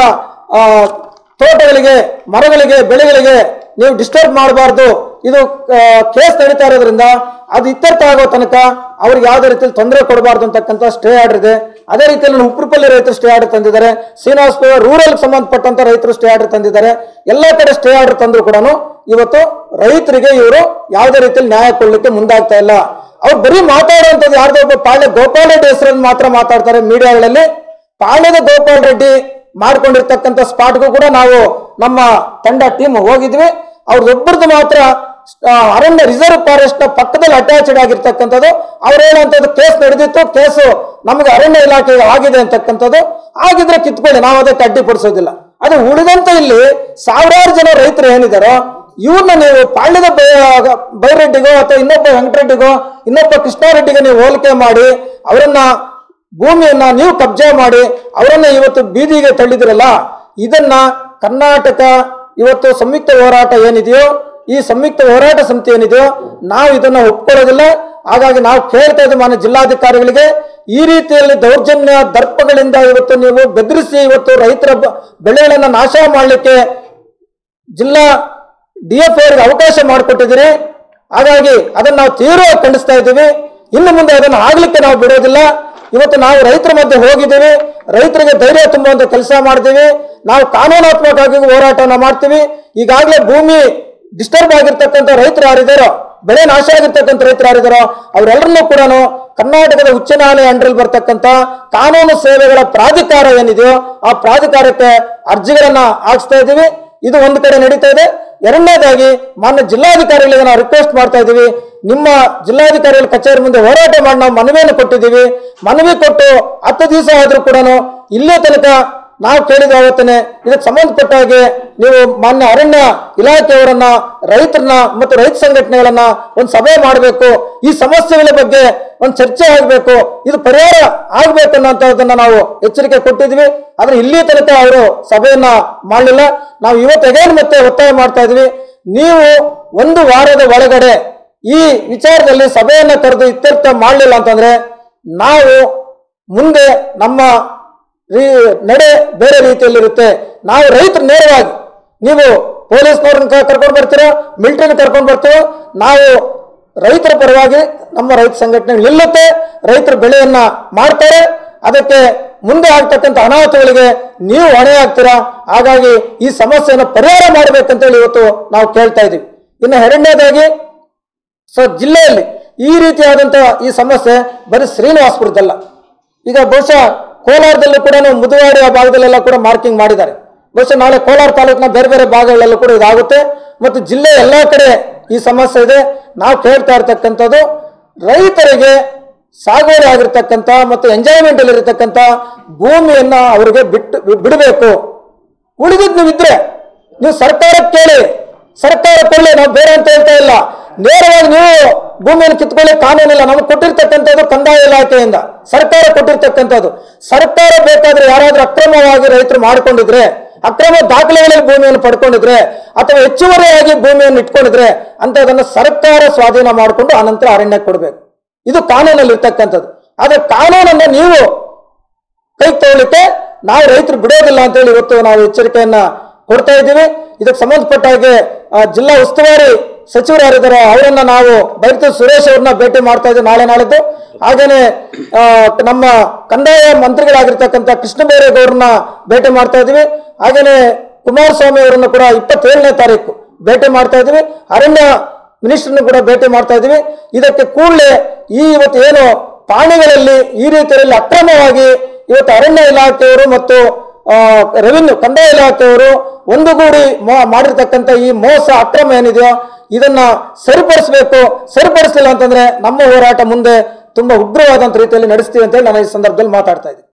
ತೋಟಗಳಿಗೆ, ಮರಗಳಿಗೆ, ಬೆಳೆಗಳಿಗೆ ನೀವು ಡಿಸ್ಟರ್ಬ್ ಮಾಡಬಾರ್ದು, ಇದು ಕೇಸ್ ನಡೀತಾ ಇರೋದ್ರಿಂದ ಅದು ಇತ್ಯರ್ಥ ಆಗೋ ತನಕ ಅವ್ರಿಗೆ ಯಾವುದೇ ರೀತಿಯಲ್ಲಿ ತೊಂದರೆ ಕೊಡಬಾರ್ದು ಅಂತಕ್ಕಂಥ ಸ್ಟೇ ಆರ್ಡರ್ ಇದೆ. ಅದೇ ರೀತಿಯಲ್ಲಿ ಉಪ್ಪುರಪಲ್ಲಿ ರೈತರು ಸ್ಟೇ ಆರ್ಡರ್ ತಂದಿದ್ದಾರೆ, ಶ್ರೀನಿವಾಸಪುರ ರೂರಲ್ ಸಂಬಂಧಪಟ್ಟಂತ ರೈತರು ಸ್ಟೇ ಆರ್ಡರ್ ತಂದಿದ್ದಾರೆ. ಎಲ್ಲ ಕಡೆ ಸ್ಟೇ ಆರ್ಡರ್ ತಂದ್ರು ಕೂಡ ಇವತ್ತು ರೈತರಿಗೆ ಇವರು ಯಾವುದೇ ರೀತಿಯಲ್ಲಿ ನ್ಯಾಯ ಕೊಡ್ಲಿಕ್ಕೆ ಮುಂದಾಗ್ತಾ ಇಲ್ಲ. ಅವ್ರು ಬರೀ ಮಾತಾಡುವಂಥದ್ದು ಯಾರ್ದೋ ಒಬ್ಬ ಪಾಳ್ಯ ಗೋಪಾಲ್ ರೆಡ್ಡಿ ಹೆಸರಲ್ಲಿ ಮಾತ್ರ ಮಾತಾಡ್ತಾರೆ ಮೀಡಿಯಾಗಳಲ್ಲಿ. ಪಾಳ್ಯದ ಗೋಪಾಲ್ ರೆಡ್ಡಿ ಮಾಡ್ಕೊಂಡಿರ್ತಕ್ಕಂಥ ಸ್ಪಾಟ್ಗೂ ಕೂಡ ನಾವು ನಮ್ಮ ತಂಡ ಟೀಮ್ ಹೋಗಿದ್ವಿ. ಅವ್ರದ್ದೊಬ್ಬರದ್ದು ಮಾತ್ರ ಅರಣ್ಯ ರಿಸರ್ವ್ ಫಾರೆಸ್ಟ್ ನ ಪಕ್ಕದಲ್ಲಿ ಅಟ್ಯಾಚ್ಡ್ ಆಗಿರ್ತಕ್ಕಂಥದ್ದು. ಅವ್ರು ಹೇಳುವಂಥದ್ದು ಕೇಸ್ ನಡೆದಿತ್ತು, ಕೇಸು ನಮಗೆ ಅರಣ್ಯ ಇಲಾಖೆಗೆ ಆಗಿದೆ ಅಂತಕ್ಕಂಥದ್ದು. ಆಗಿದ್ರೆ ಕಿತ್ಕೊಳ್ಳಿ, ನಾವು ಅದಕ್ಕೆ ಅಡ್ಡಿಪಡಿಸೋದಿಲ್ಲ. ಅದು ಉಳಿದಂತ ಇಲ್ಲಿ ಸಾವಿರಾರು ಜನ ರೈತರು ಏನಿದಾರೋ ಇವ್ರನ್ನ ನೀವು ಪಾಳ್ಯದ ಬೈರೆಡ್ಡಿಗೋ ಅಥವಾ ಇನ್ನೊಬ್ಬ ವೆಂಕಟರೆಡ್ಡಿಗೋ ಇನ್ನೊಬ್ಬ ಕೃಷ್ಣಾರೆಡ್ಡಿಗೆ ನೀವು ಹೋಲಿಕೆ ಮಾಡಿ ಅವರನ್ನ ಭೂಮಿಯನ್ನ ನೀವು ಕಬ್ಜಾ ಮಾಡಿ ಅವರನ್ನ ಇವತ್ತು ಬೀದಿಗೆ ತಳ್ಳಿದಿರಲ್ಲ. ಇದನ್ನ ಕರ್ನಾಟಕ ಇವತ್ತು ಸಂಯುಕ್ತ ಹೋರಾಟ ಏನಿದೆಯೋ, ಈ ಸಂಯುಕ್ತ ಹೋರಾಟ ಸಮಿತಿ ಏನಿದೆಯೋ, ನಾವು ಇದನ್ನ ಒಪ್ಕೊಳ್ಳೋದಿಲ್ಲ. ಹಾಗಾಗಿ ನಾವು ಕೇಳ್ತಾ ಇದ್ದೀವಿ ಮಾನ್ಯ ಜಿಲ್ಲಾಧಿಕಾರಿಗಳಿಗೆ, ಈ ರೀತಿಯಲ್ಲಿ ದೌರ್ಜನ್ಯ ದರ್ಪಗಳಿಂದ ಇವತ್ತು ನೀವು ಬೆದರಿಸಿ ಇವತ್ತು ರೈತರ ಬೆಳೆಗಳನ್ನ ನಾಶ ಮಾಡಲಿಕ್ಕೆ ಜಿಲ್ಲಾ ಡಿ ಎಫ್ ಅವರಿಗೆ ಅವಕಾಶ ಮಾಡಿಕೊಟ್ಟಿದ್ದೀರಿ. ಹಾಗಾಗಿ ಅದನ್ನು ನಾವು ತೀವ್ರವಾಗಿ ಖಂಡಿಸ್ತಾ ಇದ್ದೀವಿ. ಇನ್ನು ಮುಂದೆ ಅದನ್ನು ಆಗ್ಲಿಕ್ಕೆ ನಾವು ಬಿಡೋದಿಲ್ಲ. ಇವತ್ತು ನಾವು ರೈತರ ಮಧ್ಯೆ ಹೋಗಿದ್ದೀವಿ, ರೈತರಿಗೆ ಧೈರ್ಯ ತುಂಬುವಂತ ಕೆಲಸ ಮಾಡ್ತೀವಿ. ನಾವು ಕಾನೂನಾತ್ಮಕವಾಗಿ ಹೋರಾಟನ ಮಾಡ್ತೀವಿ. ಈಗಾಗಲೇ ಭೂಮಿ ಡಿಸ್ಟರ್ಬ್ ಆಗಿರ್ತಕ್ಕಂಥ ರೈತರು ಯಾರಿದ್ದಾರೋ, ಬೆಳೆ ನಾಶ ಆಗಿರ್ತಕ್ಕಂಥ ರೈತರು ಯಾರಿದ್ದಾರೋ ಅವರೆಲ್ಲರನ್ನೂ ಕೂಡ ಕರ್ನಾಟಕದ ಉಚ್ಚ ನ್ಯಾಯಾಲಯ ಅಂಡರಲ್ಲಿ ಬರ್ತಕ್ಕಂಥ ಕಾನೂನು ಸೇವೆಗಳ ಪ್ರಾಧಿಕಾರ ಏನಿದೆಯೋ ಆ ಪ್ರಾಧಿಕಾರಕ್ಕೆ ಅರ್ಜಿಗಳನ್ನ ಹಾಕ್ಸ್ತಾ ಇದ್ದೀವಿ. ಇದು ಒಂದು ಕಡೆ ನಡೀತಾ ಇದೆ. ಎರಡನೇದಾಗಿ ಮಾನ್ಯ ಜಿಲ್ಲಾಧಿಕಾರಿಗಳಿಗೆ ನಾವು ರಿಕ್ವೆಸ್ಟ್ ಮಾಡ್ತಾ ಇದ್ದೀವಿ, ನಿಮ್ಮ ಜಿಲ್ಲಾಧಿಕಾರಿಗಳ ಕಚೇರಿ ಮುಂದೆ ಹೋರಾಟ ಮಾಡಿ ನಾವು ಮನವಿಯನ್ನು ಕೊಟ್ಟಿದ್ದೀವಿ. ಮನವಿ ಕೊಟ್ಟು ಹತ್ತು ದಿವಸ ಆದ್ರೂ ಕೂಡ ಇಲ್ಲೇ ತನಕ ನಾವು ಕೇಳಿದ ಅವತ್ತನೇ ಇದಕ್ಕೆ ಸಂಬಂಧಪಟ್ಟ ಹಾಗೆ ನೀವು ಮಾನ್ಯ ಅರಣ್ಯ ಇಲಾಖೆಯವರನ್ನ, ರೈತರನ್ನ ಮತ್ತು ರೈತ ಸಂಘಟನೆಗಳನ್ನ ಒಂದು ಸಭೆ ಮಾಡಬೇಕು, ಈ ಸಮಸ್ಯೆಗಳ ಬಗ್ಗೆ ಒಂದು ಚರ್ಚೆ ಆಗಬೇಕು, ಇದು ಪರಿಹಾರ ಆಗ್ಬೇಕು ಅನ್ನೋಂಥದ್ದನ್ನ ನಾವು ಎಚ್ಚರಿಕೆ ಕೊಟ್ಟಿದ್ವಿ. ಆದ್ರೆ ಇಲ್ಲಿ ತನಕ ಅವರು ಸಭೆಯನ್ನ ಮಾಡಲಿಲ್ಲ. ನಾವು ಇವತ್ತು ಅಗೇನ್ ಮತ್ತೆ ಒತ್ತಾಯ ಮಾಡ್ತಾ ಇದ್ವಿ, ನೀವು ಒಂದು ವಾರದ ಒಳಗಡೆ ಈ ವಿಚಾರದಲ್ಲಿ ಸಭೆಯನ್ನ ಕರೆದು ಇತ್ಯರ್ಥ ಮಾಡಲಿಲ್ಲ ಅಂತಂದ್ರೆ ನಾವು ಮುಂದೆ ನಮ್ಮ ನಡೆ ಬೇರೆ ರೀತಿಯಲ್ಲಿರುತ್ತೆ. ನಾವು ರೈತರು ನೇರವಾಗಿ, ನೀವು ಪೊಲೀಸ್ನವ್ರನ್ನ ಕರ್ಕೊಂಡು ಬರ್ತೀರೋ, ಮಿಲಿಟರಿನ ಕರ್ಕೊಂಡು ಬರ್ತೀರೋ, ನಾವು ರೈತರ ಪರವಾಗಿ ನಮ್ಮ ರೈತ ಸಂಘಟನೆ ನಿಲ್ಲುತ್ತೆ. ರೈತರ ಬೆಳೆಯನ್ನ ಮಾಡ್ತಾರೆ, ಅದಕ್ಕೆ ಮುಂದೆ ಆಗ್ತಕ್ಕಂಥ ಅನಾಹುತಗಳಿಗೆ ನೀವು ಹೊಣೆ ಆಗ್ತೀರಾ. ಹಾಗಾಗಿ ಈ ಸಮಸ್ಯೆಯನ್ನು ಪರಿಹಾರ ಮಾಡಬೇಕಂತೇಳಿ ಇವತ್ತು ನಾವು ಕೇಳ್ತಾ ಇದ್ದೀವಿ. ಇನ್ನು ಎರಡನೇದಾಗಿ, ಸೊ ಜಿಲ್ಲೆಯಲ್ಲಿ ಈ ರೀತಿಯಾದಂತಹ ಈ ಸಮಸ್ಯೆ ಬರೀ ಶ್ರೀನಿವಾಸಪುರದಲ್ಲ, ಈಗ ಬಹುಶಃ ಕೋಲಾರದಲ್ಲೂ ಕೂಡ ಮುದುವಾಡಿ ಆ ಭಾಗದಲ್ಲೆಲ್ಲ ಕೂಡ ಮಾರ್ಕಿಂಗ್ ಮಾಡಿದ್ದಾರೆ. ಬಹುಶಃ ನಾಳೆ ಕೋಲಾರ ತಾಲೂಕಿನ ಬೇರೆ ಬೇರೆ ಭಾಗಗಳಲ್ಲೂ ಕೂಡ ಇದಾಗುತ್ತೆ. ಮತ್ತು ಜಿಲ್ಲೆ ಎಲ್ಲ ಕಡೆ ಈ ಸಮಸ್ಯೆ ಇದೆ. ನಾವು ಕೇಳ್ತಾ ಇರ್ತಕ್ಕಂಥದ್ದು, ರೈತರಿಗೆ ಸಾಗುವಳಿ ಆಗಿರ್ತಕ್ಕಂಥ ಮತ್ತು ಎಂಜಾಯ್ಮೆಂಟ್ ಅಲ್ಲಿ ಇರತಕ್ಕಂಥ ಭೂಮಿಯನ್ನ ಅವರಿಗೆ ಬಿಟ್ಟು ಬಿಡಬೇಕು. ಉಳಿದಿದ್ದು ನೀವು ಇದ್ರೆ ನೀವು ಸರ್ಕಾರಕ್ಕೆ ಕೇಳಿ, ಸರ್ಕಾರ ಕೊಡ್ಲಿ, ನಾವು ಬೇರೆ ಅಂತ ಹೇಳ್ತಾ ಇಲ್ಲ. ನೇರವಾಗಿ ನೀವು ಭೂಮಿಯನ್ನು ಕಿತ್ಕೊಳ್ಳಿ, ಕಾನೂನಿಲ್ಲ. ನಮಗೆ ಕೊಟ್ಟಿರ್ತಕ್ಕಂಥದ್ದು ಕಂದಾಯ ಇಲಾಖೆಯಿಂದ ಸರ್ಕಾರ ಕೊಟ್ಟಿರ್ತಕ್ಕಂಥದ್ದು. ಸರ್ಕಾರ ಬೇಕಾದ್ರೆ ಯಾರಾದ್ರೂ ಅಕ್ರಮವಾಗಿ ರೈತರು ಮಾಡಿಕೊಂಡಿದ್ರೆ, ಅಕ್ರಮ ದಾಖಲೆಗಳಲ್ಲಿ ಭೂಮಿಯನ್ನು ಪಡ್ಕೊಂಡಿದ್ರೆ ಅಥವಾ ಹೆಚ್ಚುವರಿಯಾಗಿ ಭೂಮಿಯನ್ನು ಇಟ್ಕೊಂಡಿದ್ರೆ ಅಂತದನ್ನು ಸರ್ಕಾರ ಸ್ವಾಧೀನ ಮಾಡಿಕೊಂಡು ಆನಂತರ ಅರಣ್ಯಕ್ಕೆ ಕೊಡಬೇಕು. ಇದು ಕಾನೂನಲ್ಲಿ ಇರ್ತಕ್ಕಂಥದ್ದು. ಆದ್ರೆ ಕಾನೂನನ್ನ ನೀವು ಕೈ ತಗೊಳ್ಳಿಕ್ಕೆ ನಾವು ರೈತರು ಬಿಡೋದಿಲ್ಲ ಅಂತೇಳಿ ಇವತ್ತು ನಾವು ಎಚ್ಚರಿಕೆಯನ್ನ ಕೊಡ್ತಾ ಇದ್ದೀವಿ. ಇದಕ್ಕೆ ಸಂಬಂಧಪಟ್ಟ ಹಾಗೆ ಜಿಲ್ಲಾ ಉಸ್ತುವಾರಿ ಸಚಿವರು ಯಾರಿದ್ದಾರೆ ಅವರನ್ನ ನಾವು ಬೈರತಿ ಸುರೇಶ್ ಅವ್ರನ್ನ ಭೇಟಿ ಮಾಡ್ತಾ ಇದ್ದೀವಿ ನಾಳೆ ನಾಳಿದ್ದು. ಹಾಗೇನೆ ನಮ್ಮ ಕಂದಾಯ ಮಂತ್ರಿಗಳಾಗಿರ್ತಕ್ಕಂಥ ಕೃಷ್ಣ ಬೈರೇಗೌಡರನ್ನ ಭೇಟಿ ಮಾಡ್ತಾ ಇದ್ದೀವಿ. ಹಾಗೇನೆ ಕುಮಾರಸ್ವಾಮಿ ಅವರನ್ನು ಕೂಡ ಇಪ್ಪತ್ತೇಳನೇ ತಾರೀಕು ಭೇಟಿ ಮಾಡ್ತಾ ಇದ್ದೀವಿ. ಅರಣ್ಯ ಮಿನಿಸ್ಟರ್ನ ಕೂಡ ಭೇಟಿ ಮಾಡ್ತಾ ಇದ್ದೀವಿ. ಇದಕ್ಕೆ ಕೂಡಲೇ ಈ ಇವತ್ತು ಏನು ಪಾಣಿಗಳಲ್ಲಿ ಈ ರೀತಿಯಲ್ಲಿ ಅಕ್ರಮವಾಗಿ ಇವತ್ತು ಅರಣ್ಯ ಇಲಾಖೆಯವರು ಮತ್ತು ರೆವಿನ್ಯೂ ಕಂದಾಯ ಇಲಾಖೆಯವರು ಒಂದುಗೂಡಿ ಮಾಡಿರ್ತಕ್ಕಂಥ ಈ ಮೋಸ ಅಕ್ರಮ ಏನಿದೆಯೋ ಇದನ್ನ ಸರಿಪಡಿಸಬೇಕು. ಸರಿಪಡಿಸಲಿಲ್ಲ ಅಂತಂದ್ರೆ ನಮ್ಮ ಹೋರಾಟ ಮುಂದೆ ತುಂಬಾ ಉಗ್ರವಾದಂತ ರೀತಿಯಲ್ಲಿ ನಡೆಸ್ತೀವಿ ಅಂತ ಹೇಳಿ ನಾನು ಈ ಸಂದರ್ಭದಲ್ಲಿ ಮಾತಾಡ್ತಾ ಇದ್ದೀನಿ.